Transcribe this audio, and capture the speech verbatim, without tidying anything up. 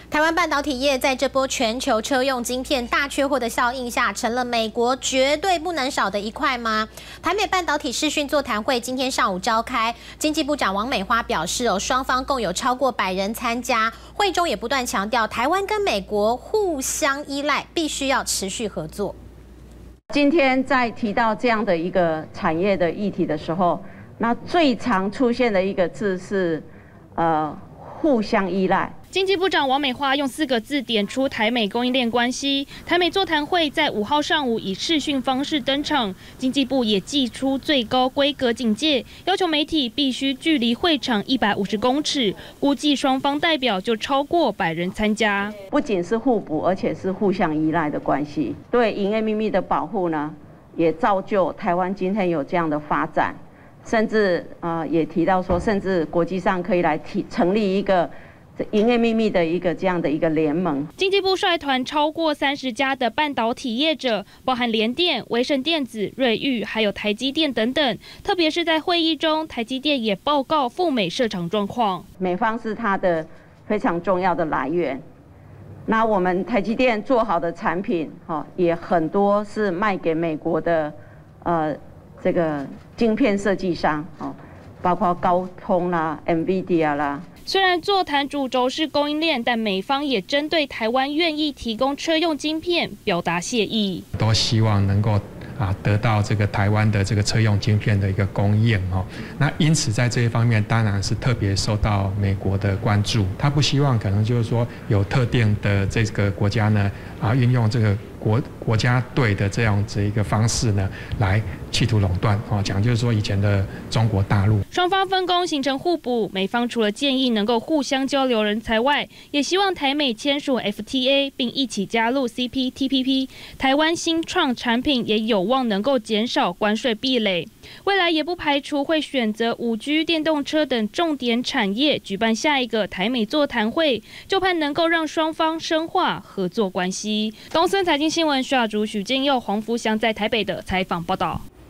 台湾半导体业在这波全球车用晶片大缺货的效应下，成了美国绝对不能少的一块吗？台美半导体视讯座谈会今天上午召开，经济部长王美花表示，哦，双方共有超过百人参加，会中也不断强调，台湾跟美国互相依赖，必须要持续合作。 今天在提到这样的一个产业的议题的时候，那最常出现的一个字是，呃，互相依赖。 经济部长王美花用四个字点出台美供应链关系。台美座谈会在五号上午以视讯方式登场，经济部也祭出最高规格警戒，要求媒体必须距离会场一百五十公尺。估计双方代表就超过百人参加。 不仅是互补，而且是互相依赖的关系。对营业秘密的保护呢，也造就台湾今天有这样的发展，甚至呃也提到说，甚至国际上可以来提成立一个营业秘密的一个这样的一个联盟。 经济部率团超过三十家的半导体业者，包含联电、威盛电子、瑞昱，还有台积电等等。特别是在会议中，台积电也报告赴美设厂状况。 美方是它的非常重要的来源。那我们台积电做好的产品，哈，也很多是卖给美国的，呃，这个晶片设计商，哦，包括高通啦、NVIDIA 啦。 虽然座谈主轴是供应链，但美方也针对台湾愿意提供车用晶片表达谢意， 都希望能够啊得到这个台湾的这个车用晶片的一个供应哦。那因此在这一方面，当然是特别受到美国的关注。他不希望可能就是说有特定的这个国家呢啊运用这个国国家队的这样子一个方式呢来企图垄断哦，讲就是说以前的中国大陆。 双方分工形成互补，美方除了建议能够互相交流人才外，也希望台美签署 F T A 并一起加入 C P T P P， 台湾新创产品也有望能够减少关税壁垒。未来也不排除会选择 五 G、电动车等重点产业举办下一个台美座谈会，就盼能够让双方深化合作关系。东森财经新闻徐雅竹、许建佑、黄福祥在台北的采访报道。